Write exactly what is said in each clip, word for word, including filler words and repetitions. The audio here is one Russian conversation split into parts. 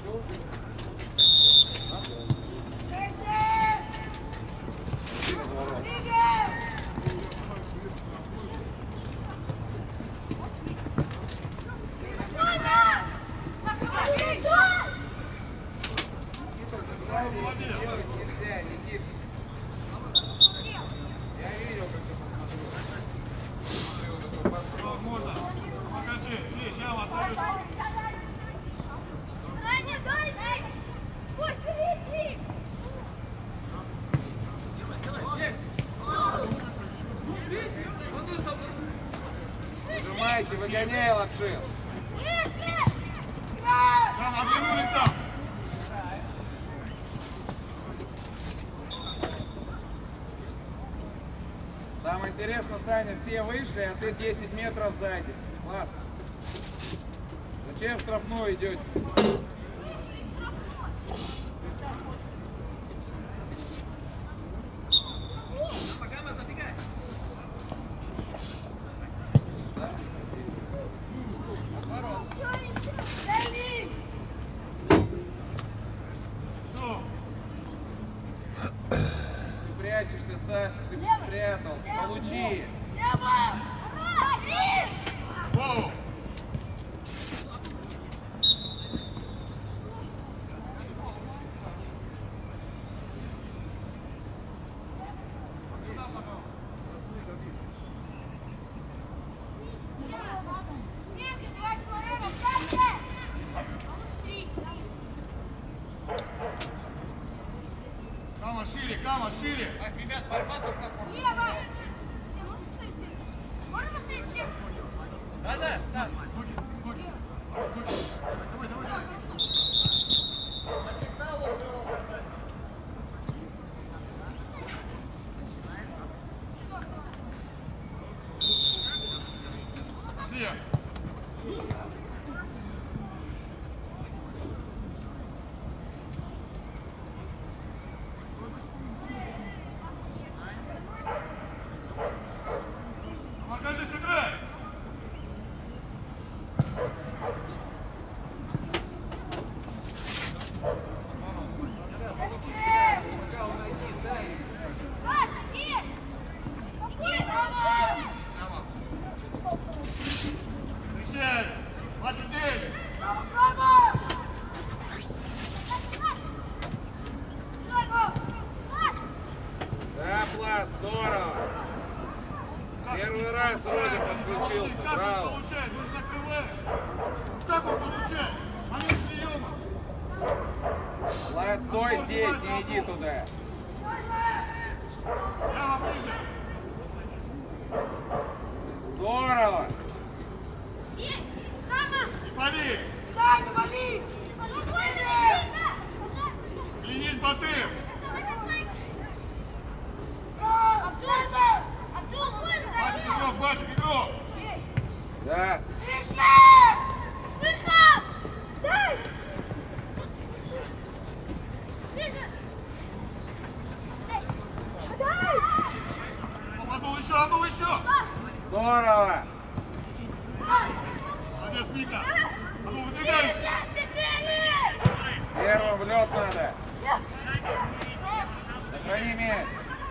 Выгоняй, Лапшин. Там, оглянулись там. Самое интересное, Саня, все вышли, а ты десять метров сзади. Класс. Зачем в штрафную идете? Саша, ты спрятал. Получи. Воу! Кама шире, Кама шире! Так, ребят, борьба тут как Да, да, да. Давай, давай, давай. Пошли. Покажи, сыграй! Да, Плас, здорово. Первый раз вроде подключился. Браво. Как он получает? Момент приема. Влад, стой здесь, не иди туда. Прямо ближе. Здорово. Пали. Клянись, Батыр. Батик игрок, батик игрок. Да. Выход! Дай! Одну еще, одну еще. Здорово. Молодец, Мика. А ну, выдвигаемся. Первым в лед надо. Сохрани мяч.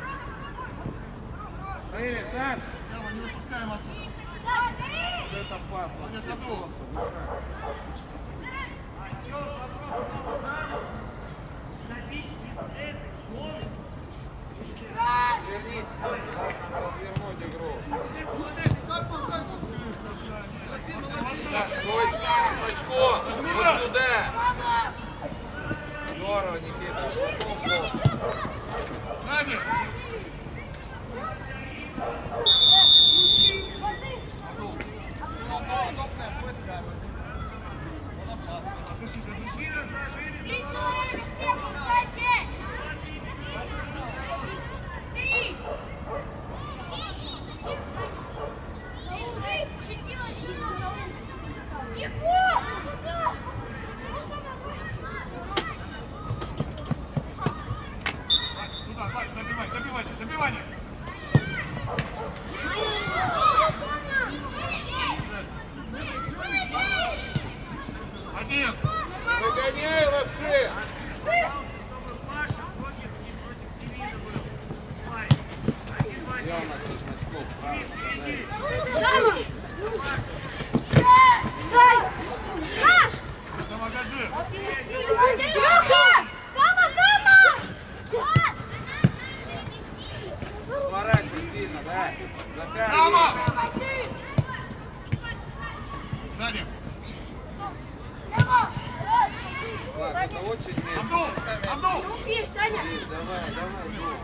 Шире, Саш. Прямо не выпускаем отсюда. Это опасно. Молодец, Абдул. Верните. Надо развернуть игру. Как был дальше? Так, стой, очко. Вот сюда. Здорово, Никита. Сзади. Отдышись, отдышись. Сюда, давай, добивай, добивай, добивай. Один. Догоняй, Лапшин! Я у нас тут Смачков справа. Сворачивай сильно, да? Заканчивай. Сзади. Ладно, это очень медленно. Абдул, Абдул. Давай, давай, давай.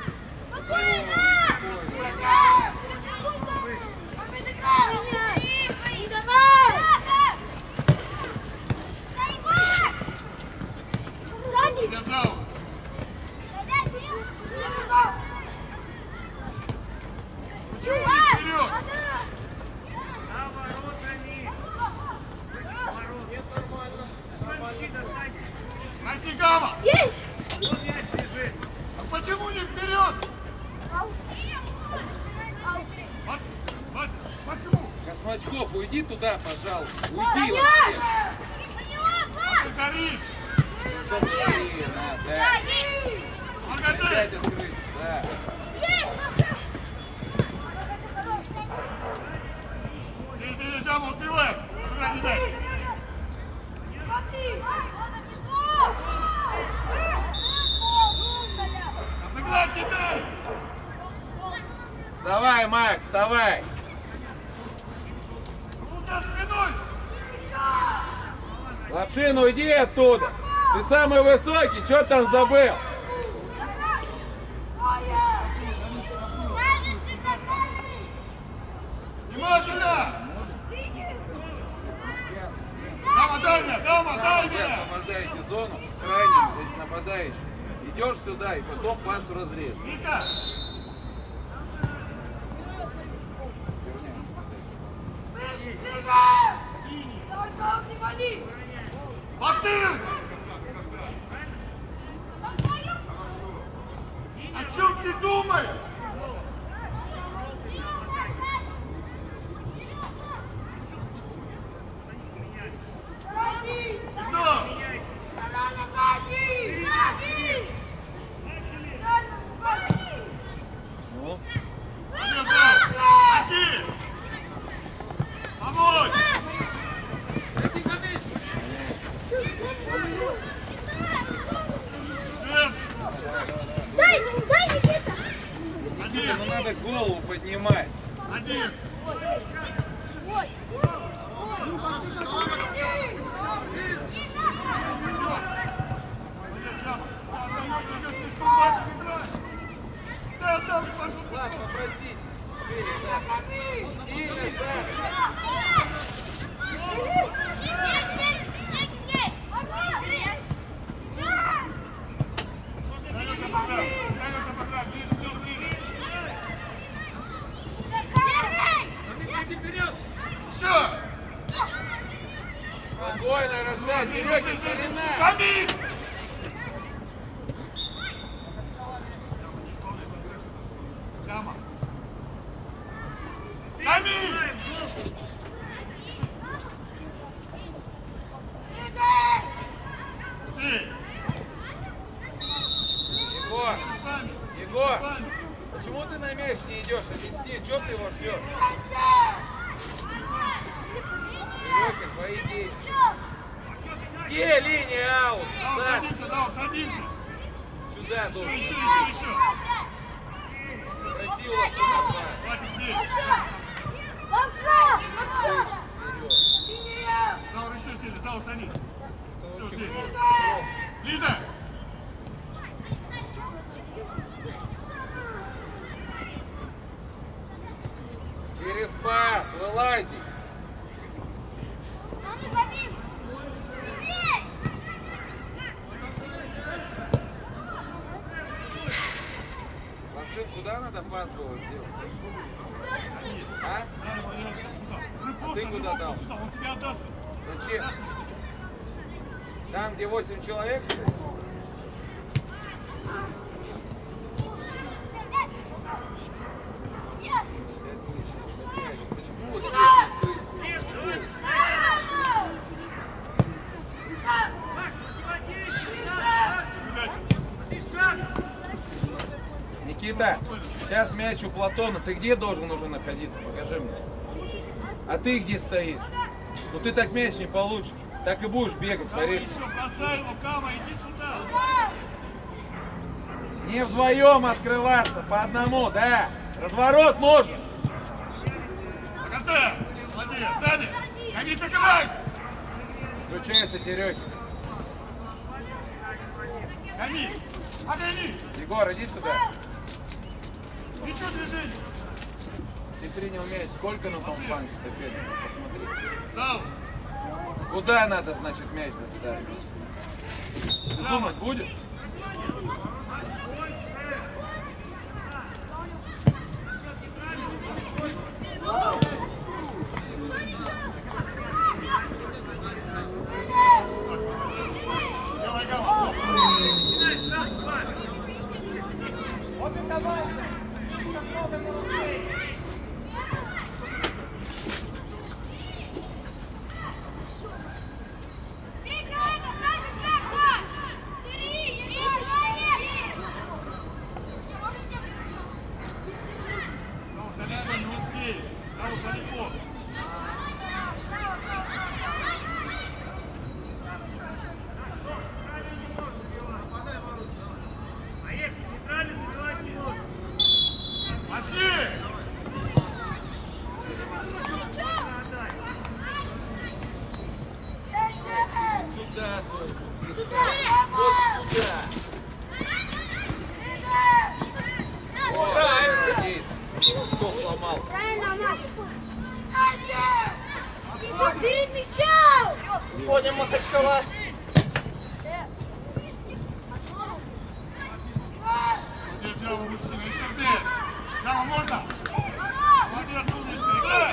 Держал. Вперед. Проси, Гама. Есть! А почему не вперед? Вот, Вася, почему? Космачков, уйди туда, пожалуйста. Уйди Понятно! вообще. Ты горишь. Быстрее, на, да. Ангажи. Опять открыть, да. Сиди, сиди, Джама, успеваем. Играть не дай. Отыграть не дай. Вставай, Макс, вставай. Рука спиной. Лапшин, уйди оттуда. Ты самый высокий, что там забыл? Внимательно. Дама, дальняя, дама, Вы дальняя. освобождаете зону, крайним нападающим. Идешь сюда и потом пас в разрез. Вика. Ближе, ближе! Давай, Павел, не вали! Батыр. О чем ты думаешь? Сзади! Лицо. Санана, сзади! Сзади! Сзади! Ну, Держал. Проси. Помочь. Эм, Дай, дай, Никита! Один. ну надо голову поднимать. Один. Ой! Влад, попроси. Шире, да. Сильно, Саша. Спокойно, раздай, Сереги, ширина. Камиль! Дама. Камиль! Быстрей! Егор, Руками. Егор, Руками. почему ты на мяч не идешь? Объясни, что ты его ждешь? Серега, твои действия. Где линия аут? Зал, Саш, садимся, зал, садимся. сюда Еще, должен. еще, еще, еще. Красиво, сюда пас. Хватит здесь. Вперед. Зал, еще сильно, зал, садись. Все, здесь. Лиза! Через пас, вылази. Лапшин, куда надо пас было сделать? А? А ты куда дал? Он тебе отдаст. Зачем? Там, где восемь человек стоит? Почему вот здесь? Никита, сейчас мяч у Платона. Ты где должен уже находиться? Покажи мне. А ты где стоишь? Ну ты так мяч не получишь. Так и будешь бегать, бориться. Бросай его, Кама, иди сюда. Не вдвоем открываться, по одному, да. Разворот нужен. До конца. Молодец, сзади. Камиль, закрывай. Включайся, Терехин. Камиль, отойди. Егор, иди сюда. Ничего движения. Ты принял мяч. Сколько на том фланге соперника? Посмотри. Зал. Куда надо, значит, мяч доставить? Ты думать будешь? Делай, Кама. Далеко не успеет. Зал, далеко. Пошли! Сюда, то есть. Сюда! Вот сюда. О, правильно действие. Кто сломался? Правильно, мать! Перед мячом! Ходим, Махачкала. Молодец, Джава, мужчина, еще вперед. Джава, можно? Молодец, умничка, играй!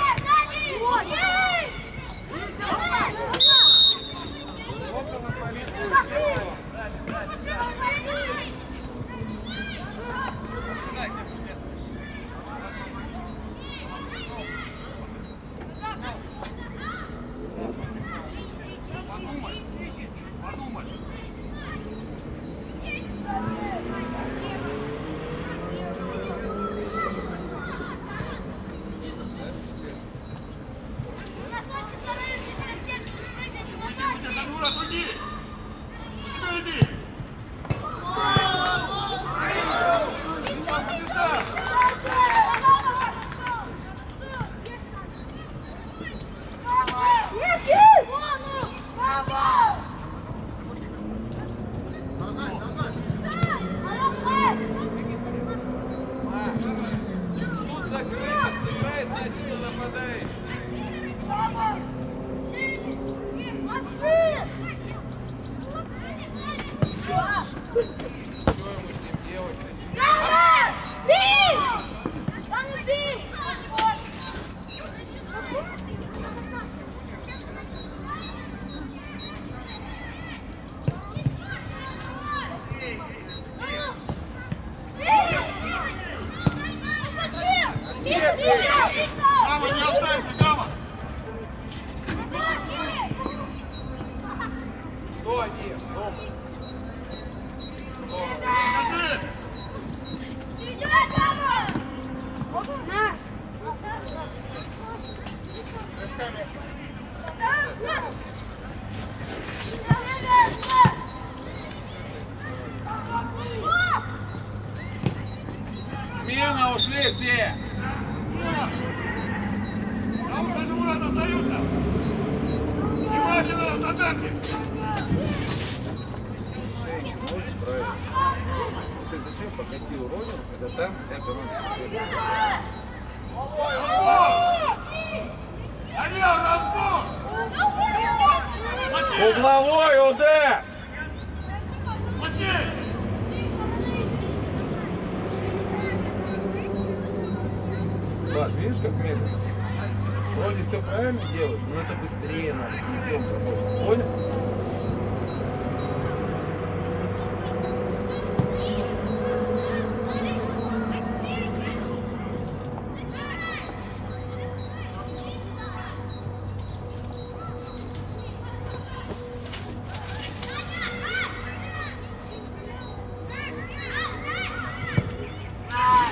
Подумай, подумай. Уйди, уйди, Тажмурат, уйди! У тебя иди! Тут закрыто. Сыграй, значит, на нападающий. Что ему с ним делать? Гама, не останься, Гама! Кто один? Дома. Покажи! Смирно ушли все. Зал, Тажмурат остаются! Внимательно на стандарте! Ты зачем покатил Родину, когда там вся команда соперника? Разбор! Орел, разбор! Матей! Угловой удар! Матей! Влад, видишь, как медленно? Вроде все правильно делаешь, но это быстрее надо с мячом работать. Понял? Ah!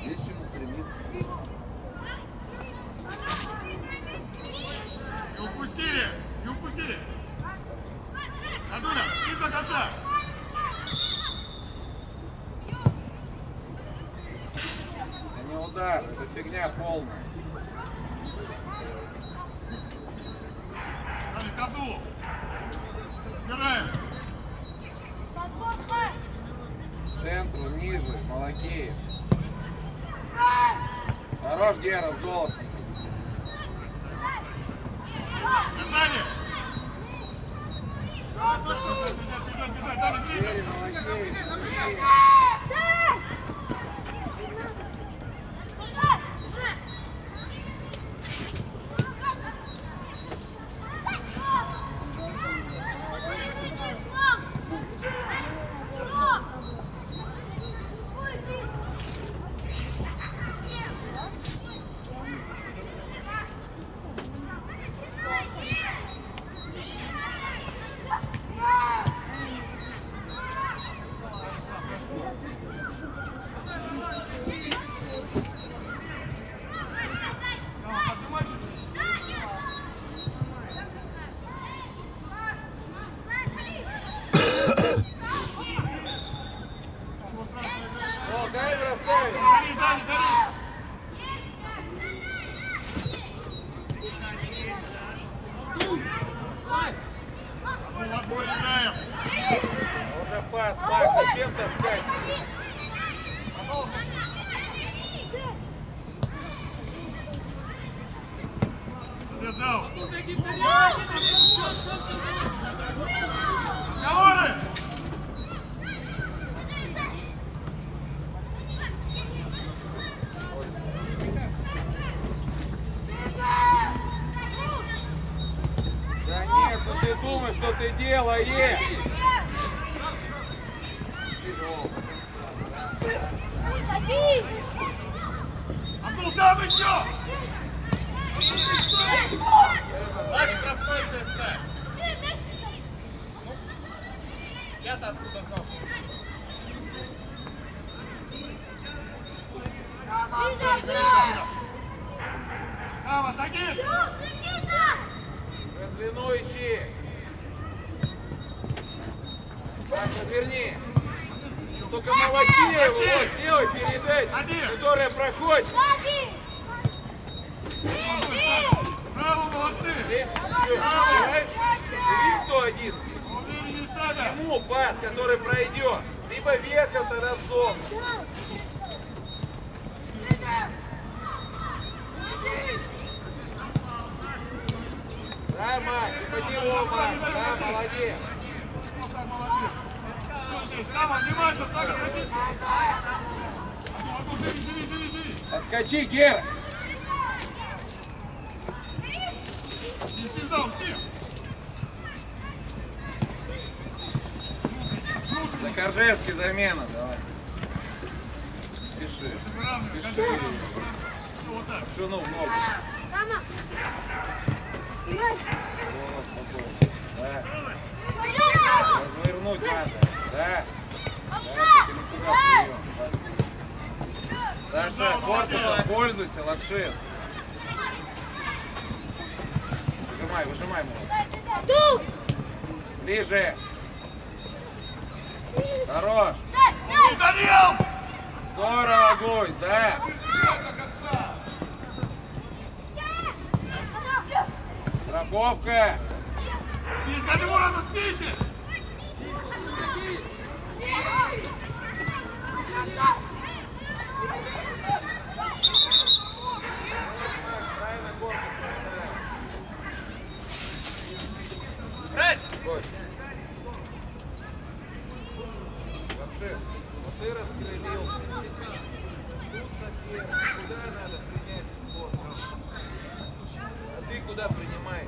Есть к чему стремиться. Не упустили! Не упустили! Азуля, шли до конца! Это не удар, это фигня полная. Дали, к Абдулу! Собираем! К центру, ниже, Малакеев. Хорош, Гера, с голосом. Сзади! Бежать, бежать, бежать! Дали, ближе! Гере, Малакеев. Пас, Макс, зачем таскать? Завязал! Разговоры! Да нет, ну ты думаешь, что ты делаешь? Абдул, там еще! Дальше штрафной ЦСК. Я-то откуда знал? Право, Сагин! За длину ищи. Так, отверни. Только Малакееву вот сделай передачу, Один. которая проходит. Браво, молодцы! Ты что, понимаешь? Видишь, кто один? Увереннее сада! Ему пас, который пройдет. Либо вверхом, тогда в зону. Да, Мак, и под него, Мак. Да, молодец. Молодец! Что здесь? Кама, внимательно, Сага, садится! Живи, живи, живи, живи! Отскочи, Гера. Неси в зал, спи! Закоржевский замена, давай. Пиши. Выравнивай, Пиши. каждый выравнивай. Все, вот так. Все, ну, много. Мама! Вот, спокойно. Да. Развернуть надо. Да. Да, ты никуда прием. Да. Саша, корпусом пользуйся, Лапшин. Выжимай, выжимай, молодец. Тут! Ближе. Хорош. Данил! Здорово, гусь, да. Страховка. Здесь, скажи, Мурану, спите! Брать! Гусь. Лапшин, вот ты раскрылил. Тут соперник. Куда надо принять спор? А ты куда принимаешь?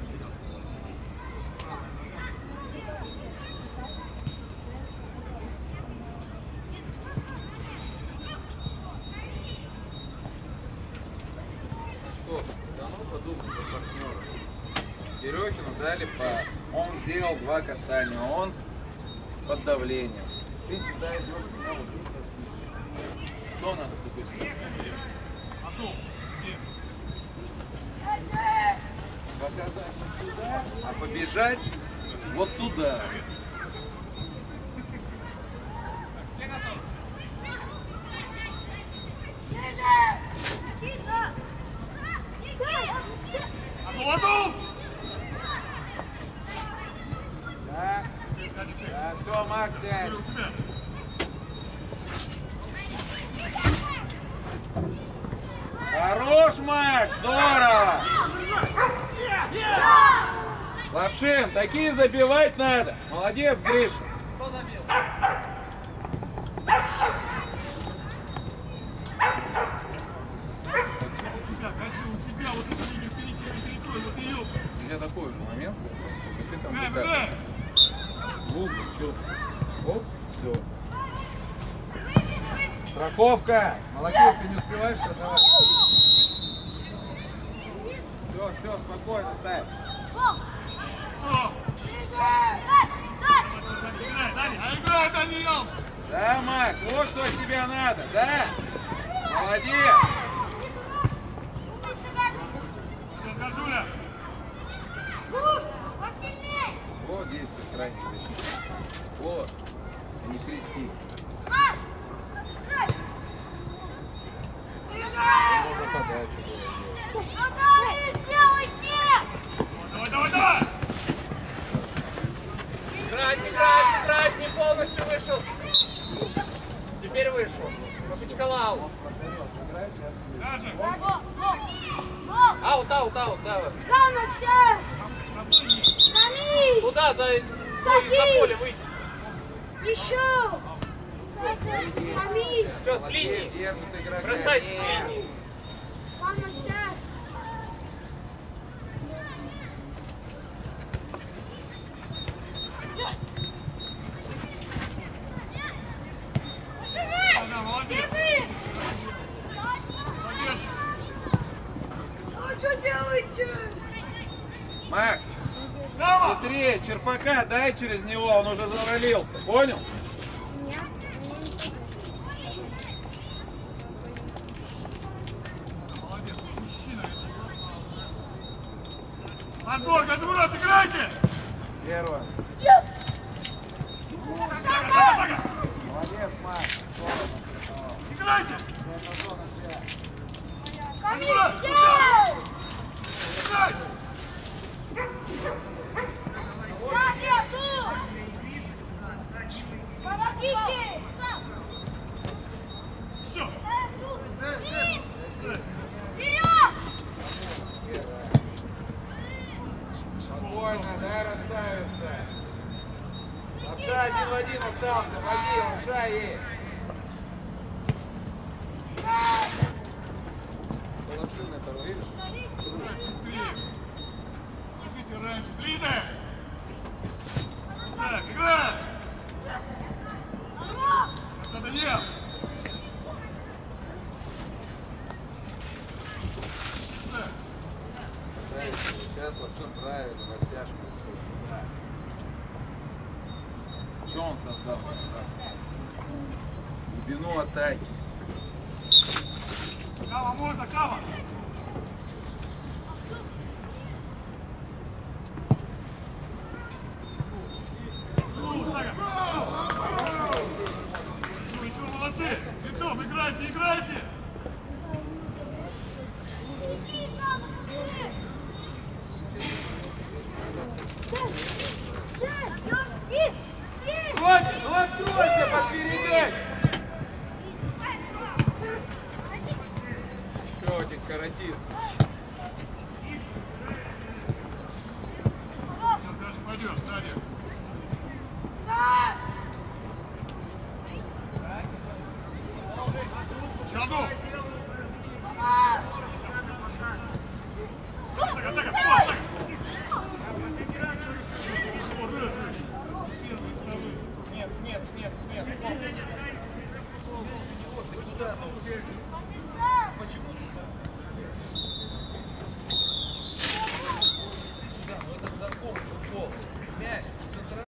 Что? Да ну подумай за партнера. Терехину дали пас. Он сделал два касания. Он под давлением. Ты сюда идешь, меня вот тут. Что надо в такой ситуации? бежать вот туда. Молоду! Да, да, все, Макс, сядь. У тебя. Хорош, Макс, здорово! Лапшин, такие забивать надо. Молодец, Гриша. Кто забил? У тебя, хочу у тебя, вот эту линию перекрой, перекрой, вот ее. У меня такой же момент был, и ты там Бэм, вот так бэм. в угол, чё? Оп, все. Страховка! Молодец, ты не успеваешь страховать. Все, все, спокойно, ставь. Все. Играй, Даня. А играй, Даниил. Да, Макс, вот что от тебя надо, да? Молодец! Сейчас, Гаджуля. Вот здесь ты крайне защитник. Вот. Не трястись. Можно подачу было делать. Давай, давай, давай. Играть, играть, играть, не полностью вышел. Теперь вышел. Попичкалау. Гаджи. Аут, аут, аут, давай. Смотри! Туда, за, Садись. за поле выйди. Еще! Сами! Все, с линии. Держит игрока. Бросайте с Нет. линии. Мама, сядь! Да, молодец. Деды! Молодец. А что делаете? Мак, Дама. смотри, черпака дай через него, он уже заролился. Понял? Нет. Молодец, мужчина. Подбор, Гаджмурат, играйте. Первое. Шага, шага, шага. Молодец, Мак. Играйте. Камиль, сядь! Играйте. Сзади, тут! Помогите! Все. Вперед! Спокойно, дай расставиться. Лапша один в один остался. Води, лапша есть. Лапшин этого, видишь? Быстрее. Скажите раньше. Ближе. Так, играй. Отца Даниил. Сейчас Лапшин правильно, в оттяжку ушел. Да. Что он создал, Саша? Глубину атаки. Кава, можно, кава. Ну, шага. Ну, ничего, молодцы. Лицом играйте, играйте. Хватит, ну откройся под передач! Что этих каратист? Сейчас дальше пойдет, сзади. Чаду. Шага, шага, шага. Нет, нет, нет, нет. Ты куда, ну?